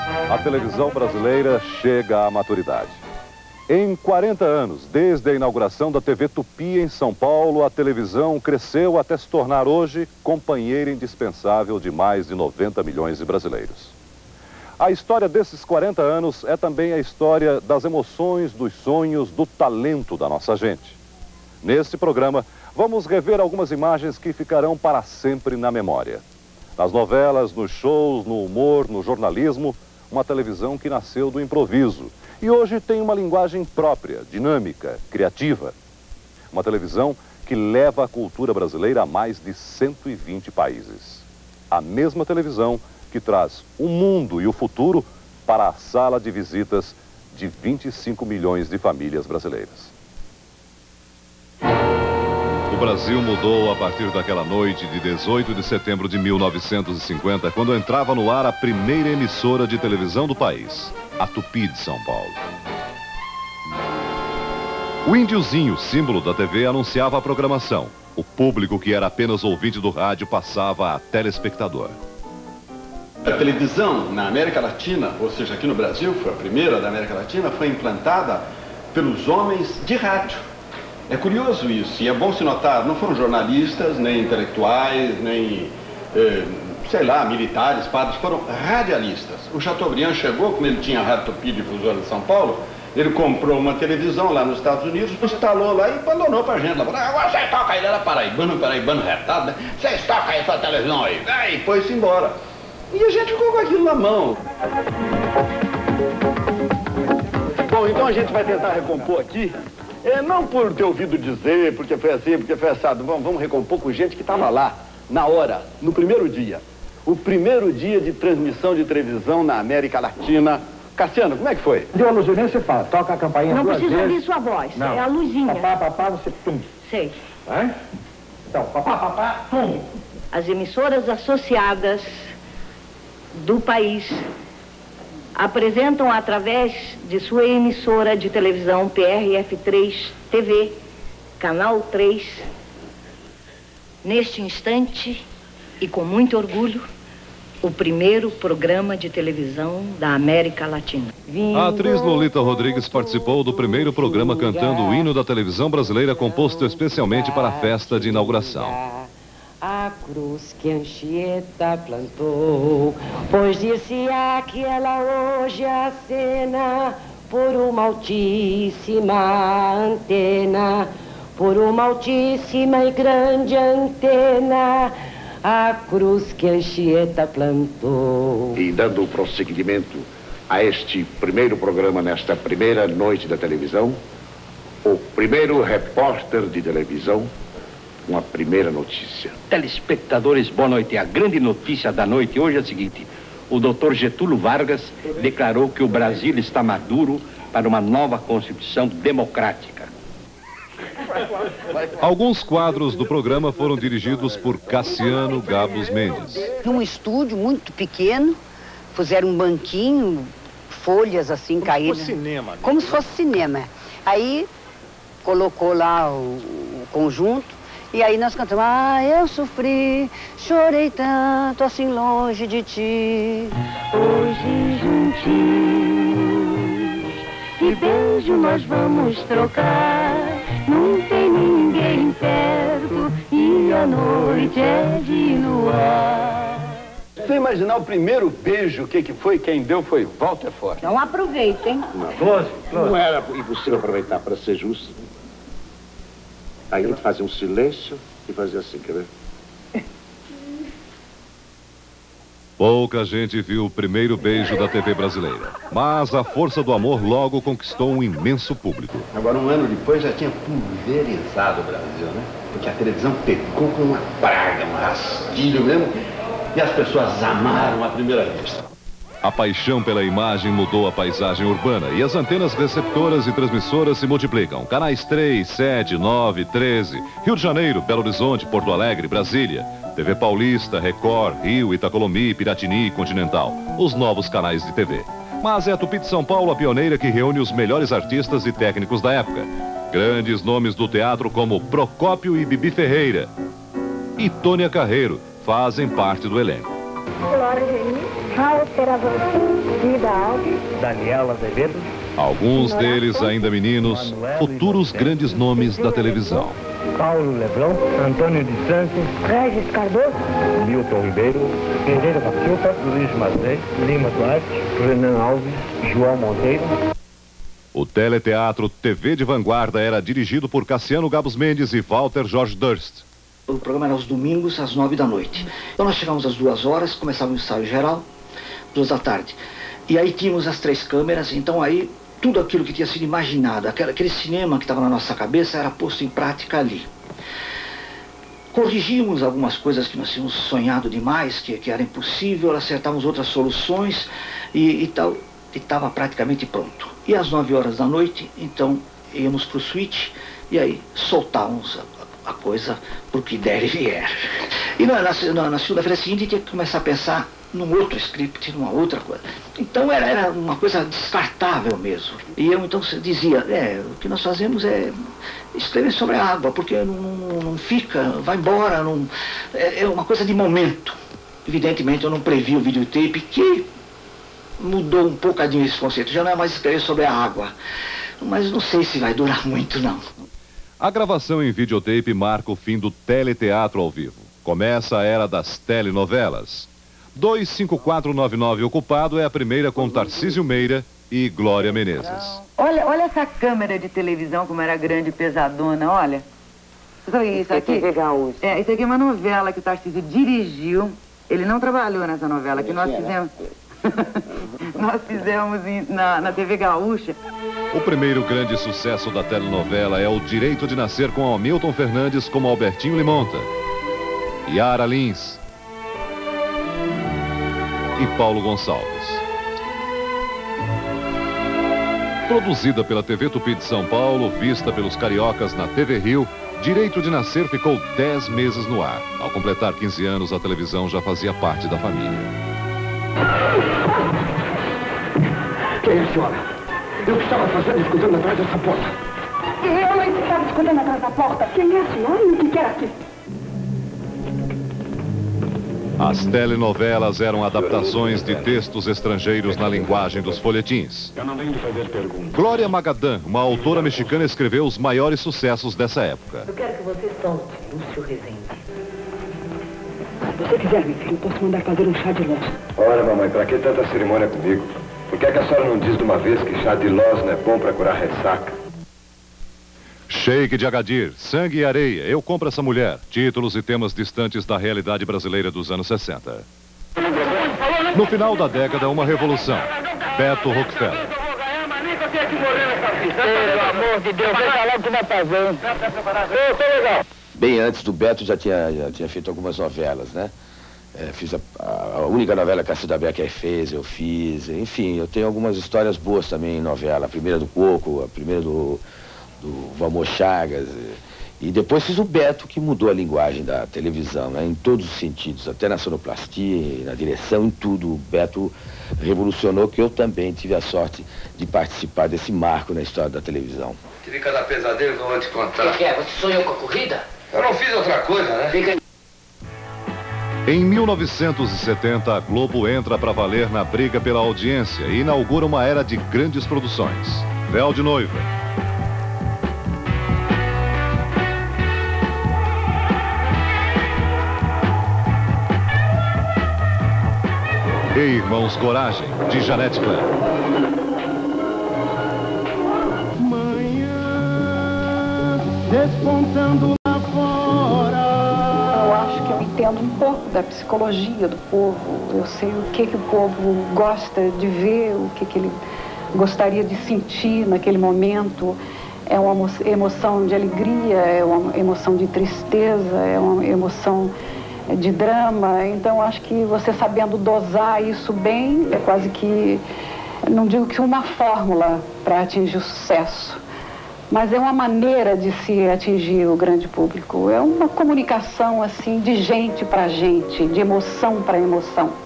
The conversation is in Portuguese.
A televisão brasileira chega à maturidade. Em 40 anos, desde a inauguração da TV Tupi em São Paulo, a televisão cresceu até se tornar hoje companheira indispensável de mais de 90 milhões de brasileiros. A história desses 40 anos é também a história das emoções, dos sonhos, do talento da nossa gente. Neste programa, vamos rever algumas imagens que ficarão para sempre na memória. Nas novelas, nos shows, no humor, no jornalismo, uma televisão que nasceu do improviso e hoje tem uma linguagem própria, dinâmica, criativa. Uma televisão que leva a cultura brasileira a mais de 120 países. A mesma televisão que traz o mundo e o futuro para a sala de visitas de 25 milhões de famílias brasileiras. O Brasil mudou a partir daquela noite de 18 de setembro de 1950, quando entrava no ar a primeira emissora de televisão do país, a Tupi de São Paulo. O índiozinho, símbolo da TV, anunciava a programação. O público, que era apenas ouvinte do rádio, passava a telespectador. A televisão na América Latina, ou seja, aqui no Brasil, foi a primeira da América Latina, foi implantada pelos homens de rádio. É curioso isso, e é bom se notar, não foram jornalistas, nem intelectuais, nem, sei lá, militares, padres, foram radialistas. O Chateaubriand chegou, como ele tinha a Rádio Tupi difusora de São Paulo, ele comprou uma televisão lá nos Estados Unidos, instalou lá e abandonou pra gente. Lá, agora você toca aí, era paraibano retado, né? Vocês tocam aí essa televisão aí, e foi-se embora. E a gente ficou com aquilo na mão. Bom, então a gente vai tentar recompor aqui. Não por ter ouvido dizer, porque foi assim, porque foi assado. Vamos recompor com gente que estava lá, na hora, no primeiro dia. O primeiro dia de transmissão de televisão na América Latina. Cassiano, como é que foi? Deu a luzinha, você fala, toca a campainha não duas precisa vezes. ouvir sua voz, Não. É a luzinha. Papá, você tum. Sei. Vai? Então, papá, tum. As emissoras associadas do país apresentam através de sua emissora de televisão PRF3 TV, Canal 3, neste instante e com muito orgulho, o primeiro programa de televisão da América Latina. A atriz Lolita Rodrigues participou do primeiro programa cantando o hino da televisão brasileira, composto especialmente para a festa de inauguração. A cruz que Anchieta plantou, pois disse-a que ela hoje acena por uma altíssima antena, por uma altíssima e grande antena, a cruz que Anchieta plantou. E dando prosseguimento a este primeiro programa, nesta primeira noite da televisão, o primeiro repórter de televisão, uma primeira notícia. Telespectadores, boa noite. A grande notícia da noite hoje é a seguinte: o Dr. Getúlio Vargas declarou que o Brasil está maduro para uma nova Constituição democrática. Alguns quadros do programa foram dirigidos por Cassiano Gabos Mendes. Num estúdio muito pequeno, fizeram um banquinho, folhas assim caídas. Como se fosse cinema. Né? Como se fosse cinema. Aí colocou lá o conjunto. E aí nós cantamos, eu sofri, chorei tanto assim longe de ti. Hoje juntinhos, que beijo nós vamos trocar. Não tem ninguém perto e a noite é de luar. Você imaginar o primeiro beijo, o que foi? Quem deu foi Walter Ford. Então aproveitem. Close. Não era impossível aproveitar, para ser justo. Aí ele fazia um silêncio e fazia assim, quer ver? Pouca gente viu o primeiro beijo da TV brasileira, mas a força do amor logo conquistou um imenso público. Agora, um ano depois, já tinha pulverizado o Brasil, né? Porque a televisão pegou com uma praga, um rastilho mesmo, e as pessoas amaram à primeira vista. A paixão pela imagem mudou a paisagem urbana e as antenas receptoras e transmissoras se multiplicam. Canais 3, 7, 9, 13, Rio de Janeiro, Belo Horizonte, Porto Alegre, Brasília, TV Paulista, Record, Rio, Itacolomi, Piratini, Continental, os novos canais de TV. Mas é a Tupi de São Paulo a pioneira que reúne os melhores artistas e técnicos da época. Grandes nomes do teatro como Procópio e Bibi Ferreira e Tônia Carreiro fazem parte do elenco. Flora Geni, Walter Avanço, Vida Alves, Daniela Azevedo. Alguns deles ainda meninos, futuros grandes nomes da televisão. Paulo Leblon, Antônio de Santos, Regis Cardoso, Milton Ribeiro, Pereira da Silva, Luiz Mazei, Lima Duarte, Renan Alves, João Monteiro. O teleteatro TV de Vanguarda era dirigido por Cassiano Gabos Mendes e Walter Jorge Durst. O programa era aos domingos, às 9 da noite. Então nós chegávamos às 2 horas, começava o ensaio geral, 2 da tarde. E aí tínhamos as 3 câmeras, então aí tudo aquilo que tinha sido imaginado, aquele cinema que estava na nossa cabeça era posto em prática ali. Corrigimos algumas coisas que nós tínhamos sonhado demais, que era impossível, acertávamos outras soluções e tal, e estava praticamente pronto. E às 9 horas da noite, então, íamos para o suíte e aí soltávamos a coisa por que der e vier. E na segunda-feira seguinte tinha que começar a pensar num outro script, numa outra coisa. Então era uma coisa descartável mesmo. E eu então dizia, o que nós fazemos é escrever sobre a água, porque não fica, vai embora, é uma coisa de momento. Evidentemente eu não previ o videotape, que mudou um pouquinho esse conceito. Já não é mais escrever sobre a água, mas não sei se vai durar muito não. A gravação em videotape marca o fim do teleteatro ao vivo. Começa a era das telenovelas. 25499 Ocupado é a primeira com Tarcísio Meira e Glória Menezes. Olha essa câmera de televisão como era grande e pesadona, olha. Isso aqui, isso aqui é uma novela que o Tarcísio dirigiu. Ele não trabalhou nessa novela, que nós fizemos... nós fizemos na TV Gaúcha. O primeiro grande sucesso da telenovela é O Direito de Nascer, com Hamilton Fernandes como Albertinho Limonta, Yara Lins e Paulo Gonçalves. Produzida pela TV Tupi de São Paulo, vista pelos cariocas na TV Rio, Direito de Nascer ficou 10 meses no ar. Ao completar 15 anos, a televisão já fazia parte da família. Quem é a senhora? Eu que estava fazendo, escutando atrás dessa porta. Eu não estava escutando atrás da porta. Quem é a senhora e o que quer aqui? As telenovelas eram adaptações de textos estrangeiros na linguagem dos folhetins. Eu não venho de fazer perguntas. Glória Magadã, uma autora mexicana, escreveu os maiores sucessos dessa época. Eu quero que você solte Lúcio Rezende. Se você quiser, meu filho, eu posso mandar fazer um chá de loz. Ora, mamãe, pra que tanta cerimônia comigo? Por que a senhora não diz de uma vez que chá de loz não é bom pra curar ressaca? Sheik de Agadir, Sangue e Areia, Eu Compro Essa Mulher. Títulos e temas distantes da realidade brasileira dos anos 60. No final da década, uma revolução. Beto Rockefeller. Pelo amor de Deus, vai falar que vai fazendo. Eu tô legal. Bem antes do Beto já tinha feito algumas novelas, né? Fiz a única novela que a Cida Becker fez, eu fiz. Enfim, eu tenho algumas histórias boas também em novela. A primeira do Coco, a primeira do Valmor Chagas. E depois fiz o Beto, que mudou a linguagem da televisão, né? Em todos os sentidos, até na sonoplastia, na direção, em tudo. O Beto revolucionou, que eu também tive a sorte de participar desse marco na história da televisão. Tive cada pesadelo que eu vou te contar. O que é? Você sonhou com a corrida? Eu não fiz outra coisa, né? Fica... Em 1970, a Globo entra para valer na briga pela audiência e inaugura uma era de grandes produções. Véu de Noiva. E Irmãos Coragem, de Janete Klein. Manhã despontando lá fora. Eu acho que eu entendo um pouco da psicologia do povo. Eu sei o que o povo gosta de ver, o que ele gostaria de sentir naquele momento. É uma emoção de alegria, é uma emoção de tristeza, é uma emoção de drama. Então acho que você sabendo dosar isso bem é quase que, não digo que uma fórmula para atingir o sucesso, mas é uma maneira de se atingir o grande público. É uma comunicação assim de gente para gente, de emoção para emoção.